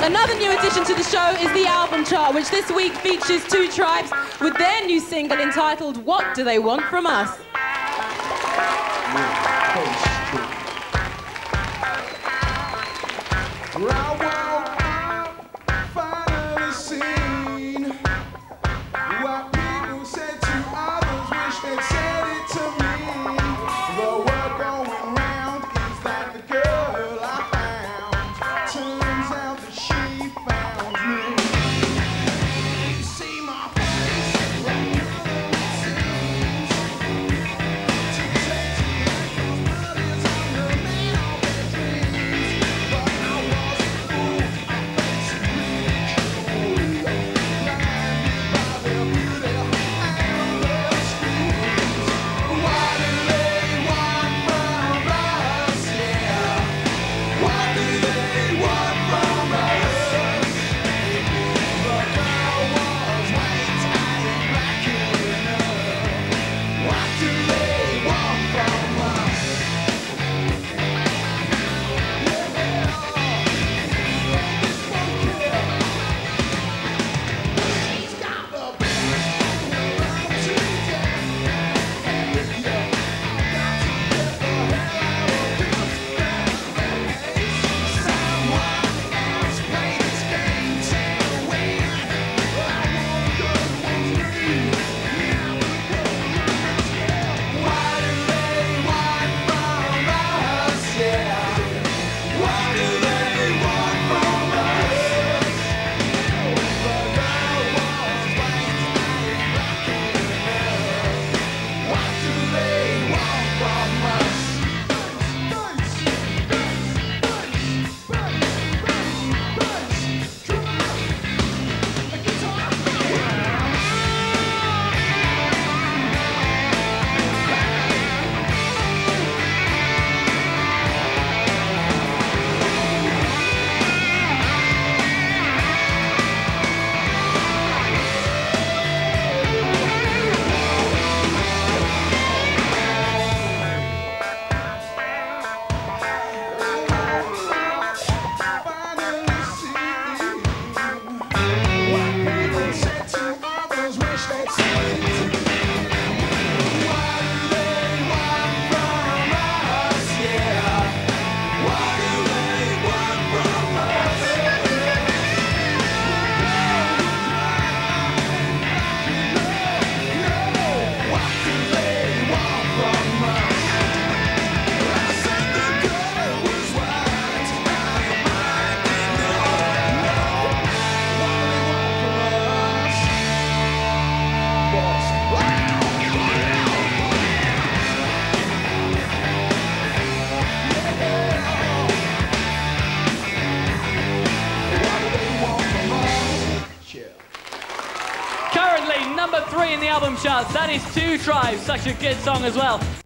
Another new addition to the show is the album chart, which this week features Two Tribes with their new single entitled What Do They Want From Us? Number 3 in the album charts. That is Two Tribes. Such a good song as well.